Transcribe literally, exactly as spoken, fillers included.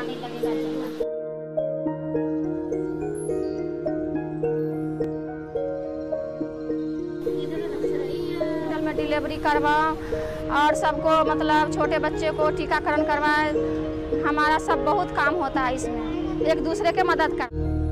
पानी लगेगा जमा। में डिलीवरी करवाओ और सबको मतलब छोटे बच्चे को टीकाकरण करवाए। हमारा सब बहुत काम होता है इसमें, एक दूसरे के मदद कर।